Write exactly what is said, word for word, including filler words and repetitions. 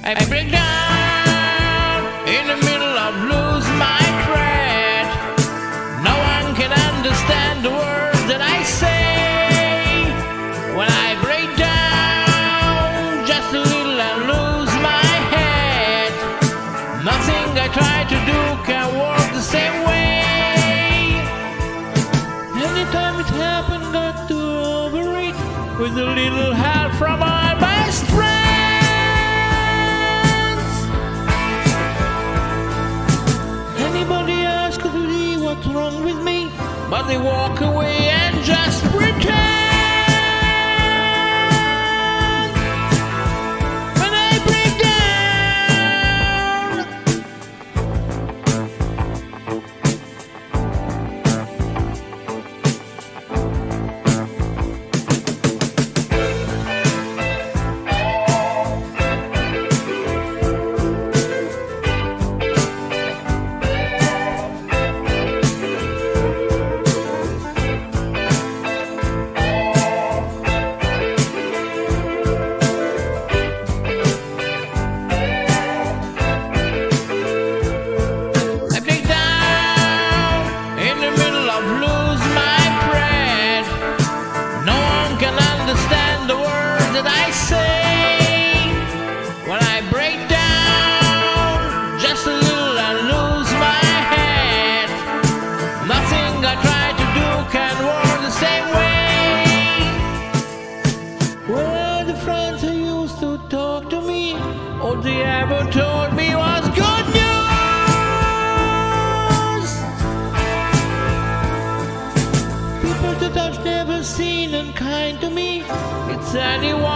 I break down in the middle of lose my thread. No one can understand the words that I say. When I break down just a little and lose my head, nothing I try to do can work the same way. Anytime it happened, got to over it with a little help from my best friend. Anybody ask me what's wrong with me, but they walk away and just pretend. When I break down, understand the words that I say. When I break down just a little and lose my head, nothing I try to do can work the same way. Well, the friends who used to talk to me, all they ever told me was good news. People that I've never seen and kind to me, it's anyone